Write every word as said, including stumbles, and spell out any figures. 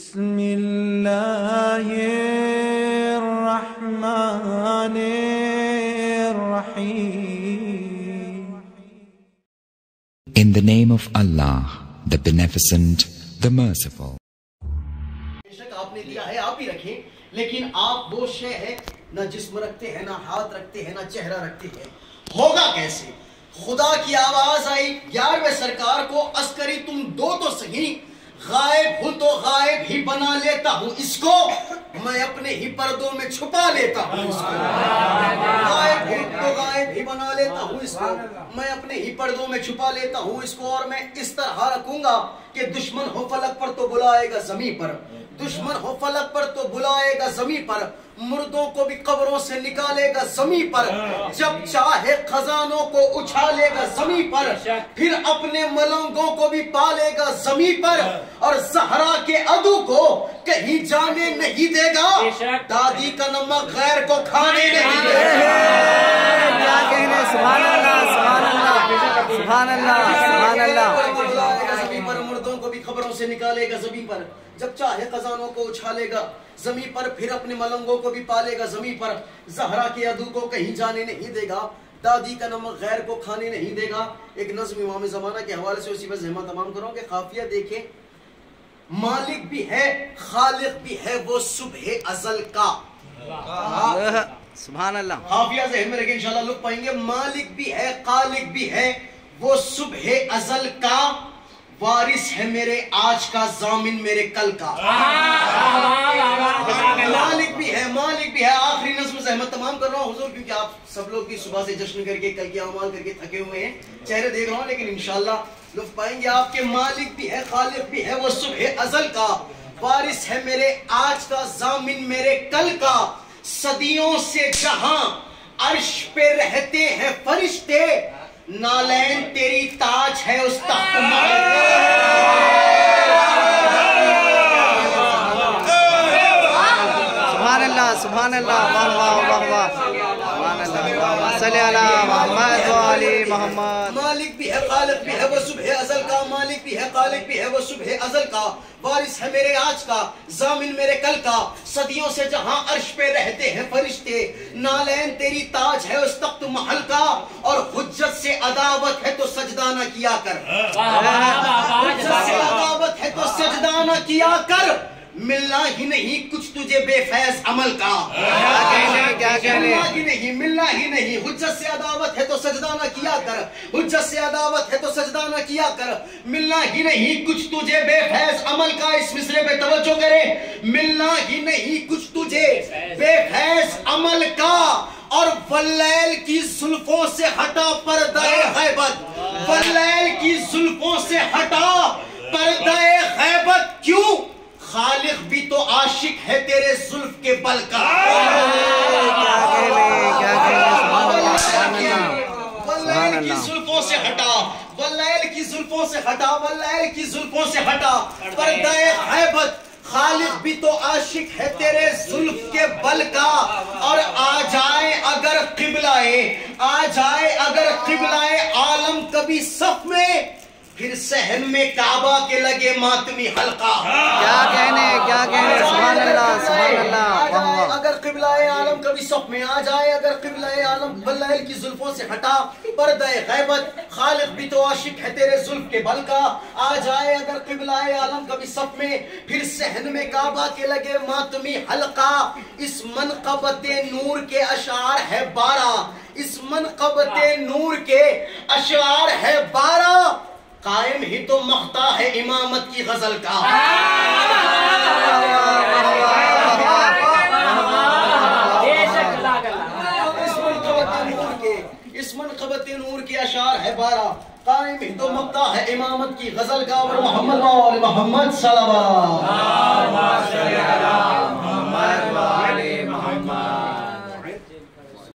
Bismillahirrahmanirrahim. In the name of Allah, the Beneficent, the Merciful. बेशक आपने दिया है, आप ही रखें, लेकिन आप वो शय है, ना जिस्म रखते हैं, ना हाथ रखते हैं, ना चेहरा रखते हैं, होगा कैसे? खुदा की आवाज आई ग्यारहवें सरकार को, अस्करी तुम दो तो सही, गायब हूं तो गायब ही बना लेता हूं इसको, मैं अपने ही पर्दों में छुपा लेता हूं इसको। गायब हूं तो गायब ही बना लेता हूं इसको, मैं अपने ही पर्दों में छुपा लेता हूं इसको, और मैं इस तरह रखूंगा कि दुश्मन हो फलक पर तो बुलाएगा जमीन पर, दुश्मन हो फलक पर तो बुलाएगा जमीन पर, मुर्दों को भी कब्रों से निकालेगा जमीन पर, जब चाहे खजानों को उछालेगा जमीन पर, फिर अपने मलंगों को भी पालेगा जमीन पर, और जहरा के अदू को कहीं जाने नहीं देगा, दादी का नमक गैर को खाने नहीं देगा। क्या कहने, सुभान अल्लाह, सुभान अल्लाह, सुभान अल्लाह, सुभान अल्लाह। जमीन पर मुर्दों को भी खबरों से निकालेगा जमीन पर, जब चाहे खजानों को उछालेगा जमीन पर, फिर अपने मलंगों को भी पालेगा जमीन पर, जहरा के अदू को कहीं जाने नहीं देगा, दादी का नमक गैर को खाने नहीं देगा। एक नज़्म इमाम ज़माना के हवाले से उसी पर ज़हमत तमाम करूं कि काफिया देखें, मालिक भी है खालिक भी है वो सुबह अजल का, सुभान अल्लाह। काफिया ज़हन में रखें, इंशाल्लाह लुत्फ पाएंगे। मालिक भी है खालिक भी है वो सुबह अजल का, वारिस है मेरे आज का जामिन मेरे कल का। मालिक भी है मालिक भी है। आखिरी नज़्म से अहमद तमाम कर रहा हूँ हुजूर, क्योंकि आप सब लोग की सुबह से जश्न करके कल के अमाल करके थके हुए हैं, चेहरे देख रहा हूँ, लेकिन इंशाल्लाह लुत्फ पाएंगे। आपके मालिक भी है खालिक भी है वो सुबह अजल का, वारिस है मेरे आज का जामिन मेरे कल का, सदियों से जहां अर्श पे रहते हैं फरिश्ते, नालैन तेरी ताज है उस तख्त महल। सुभान अल्लाह, सुभान अल्लाह, वाह वाह वाह वाह, सुभान अल्लाह, सल्ली अला मोहम्मद व आले मोहम्मद। मालिक भी है खालिक भी है वो सुबह अजल का, मालिक भी है खालिक भी है वो सुबह अजल का, वारिस है मेरे आज का जामिन मेरे कल का, सदियों से जहां अर्श पे रहते हैं फरिश्ते, नालैन तेरी ताज है उस तख्त महल का, और हुज्जत से अदावत है तो सजदा न किया कर, हुज्जत से अदावत है तो सजदा न किया कर, मिलना ही नहीं कुछ तुझे बेफैज अमल का। क्या कहने, क्या कहने, मिलना ही नहीं मिलना ही नहीं, हुज्जत से अदावत है तो सजदा न किया कर, हुज्जत से अदावत है तो सजदा न किया कर, मिलना ही नहीं कुछ तुझे बेफैज अमल का। इस मिसरे पे तवज्जो करें, मिलना ही नहीं कुछ तुझे बेफैज अमल का, और वल्लैल की जुल्फों से हटा पर्दाए गैबत, वल्लैल की जुल्फों से हटा पर्दाए गैबत, क्यों खालिक भी तो आशिक है तेरे जुल्फ के बल का। वल्लैल की जुल्फों से हटा, वल्लैल की जुल्फों से हटा, वल्लैल की जुल्फों से हटा पर्दाए गैबत, खालिक भी तो आशिक है तेरे जुल्फ के बल का, और आ जाए अगर किबलाए, आ जाए अगर किबलाए आलम कभी सफ में, फिर सहन में काबा के लगे मातमी हल्का। क्या कहने, क्या कहने, सुभान अल्लाह, सुभान अल्लाह, वाह वाह। अगर किबलाए आलम कभी सफ में आ जाए, अगर किबलाए आलम वल्लैल की जुल्फों से हटा पर्दाए गैबत, खालिक भी तो आशिक है तेरे जुल्फ के बल का, आ जाए अगर किबलाए आलम कभी सफ में, फिर सहन में काबा के लगे मातमी हल्का। इस मनक़बते नूर के अशार है बारह, इस मनक़बते नूर के अशार है बारह, कायम ही तो मख्ता है इमामत की गजल का। इस मनक़बते नूर के अशार है बारह, कायम ही तो मख्ता है इमामत की गजल का, और मोहम्मद और मोहम्मद सल्लल्लाहु अलैहि वसल्लम।